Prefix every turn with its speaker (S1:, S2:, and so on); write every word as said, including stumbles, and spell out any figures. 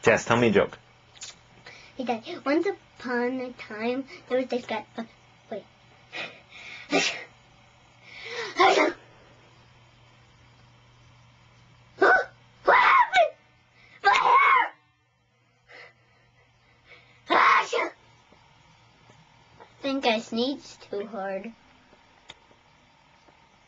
S1: Jess, tell me a joke.
S2: Okay, once upon a time, there was this guy. Uh, wait. What happened? My hair! I think I sneezed too hard.